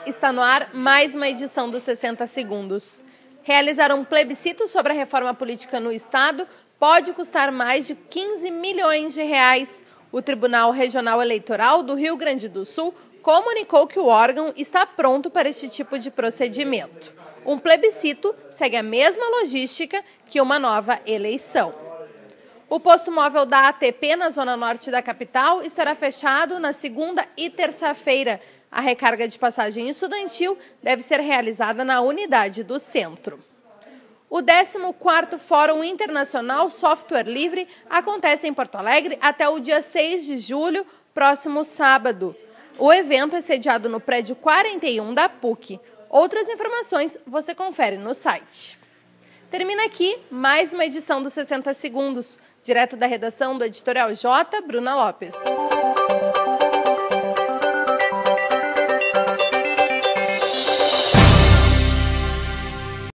está no ar mais uma edição dos 60 Segundos. Realizar um plebiscito sobre a reforma política no Estado pode custar mais de 15 milhões de reais. O Tribunal Regional Eleitoral do Rio Grande do Sul comunicou que o órgão está pronto para este tipo de procedimento. Um plebiscito segue a mesma logística que uma nova eleição. O posto móvel da ATP na zona norte da capital estará fechado na segunda e terça-feira. A recarga de passagem estudantil deve ser realizada na unidade do centro. O 14º Fórum Internacional Software Livre acontece em Porto Alegre até o dia 6 de julho, próximo sábado. O evento é sediado no prédio 41 da PUC. Outras informações você confere no site. Termina aqui mais uma edição dos 60 Segundos, direto da redação do Editorial J, Bruna Lopes.